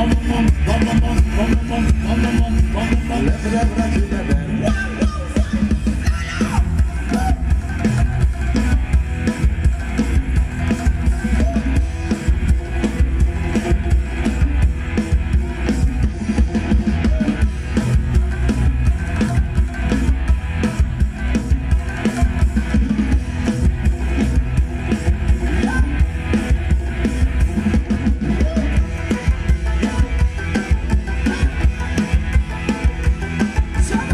Time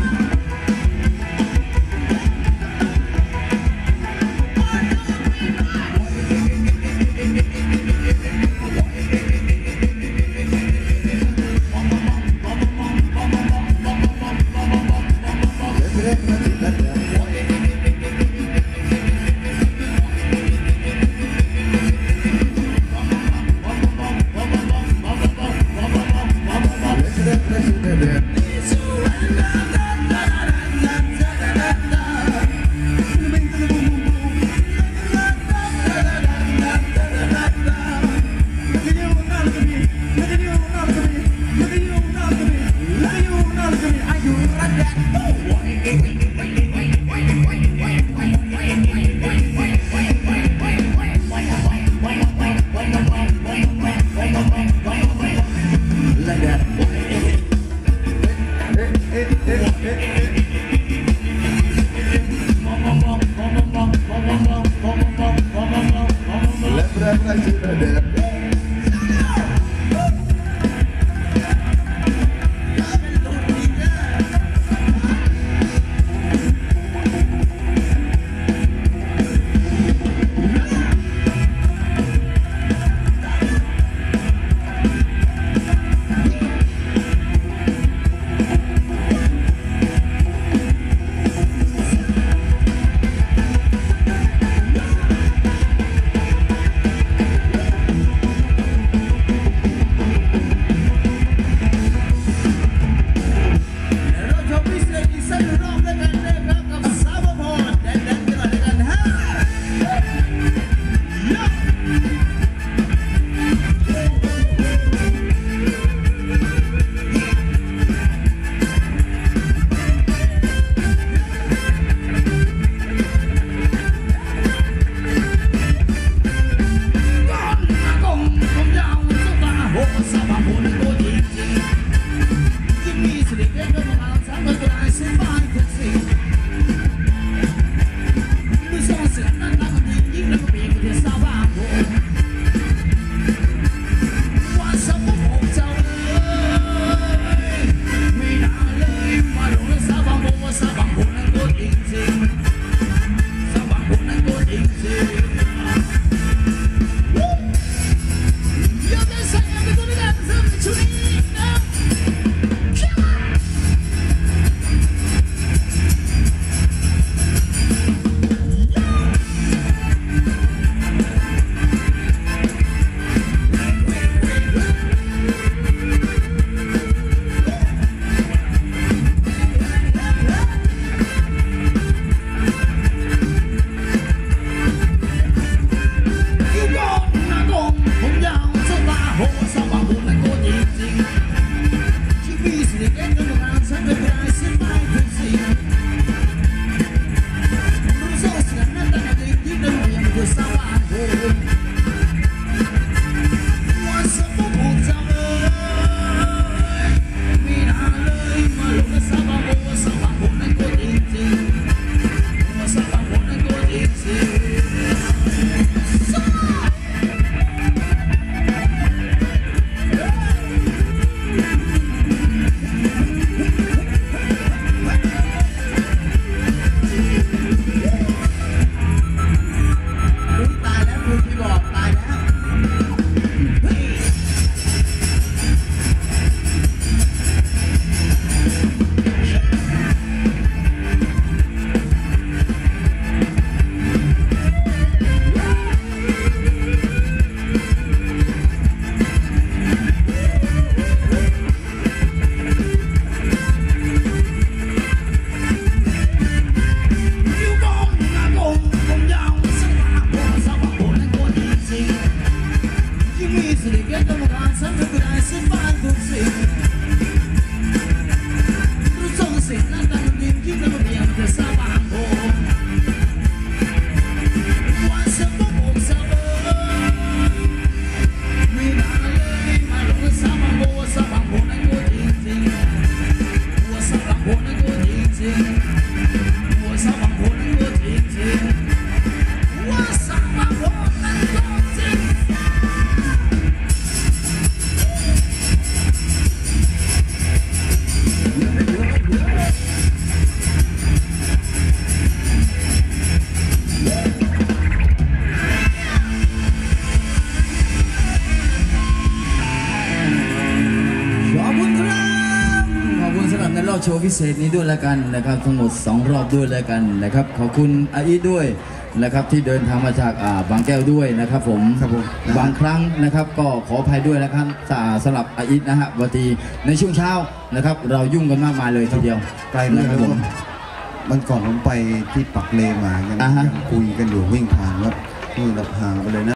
อบโชว์พิเศษนี้ด้วยแล้วกันนะครับทั้งหมด2รอบด้วยแล้วกันนะครับขอบคุณอาอีทด้วยนะครับที่เดินทางมาจากบางแก้วด้วยนะครับผมบางครั้งนะครับก็ขออภัยด้วยนะครับสำหรับอาอีทนะฮะวันทีในช่วงเช้านะครับเรายุ่งกันมากมายเลยทีเดียวไกลเลยครับผมมันก่อนผมไปที่ปักเลมายังคุยกันอยู่วิ่งผ่านว่านี่เราห่างไปเลยนะ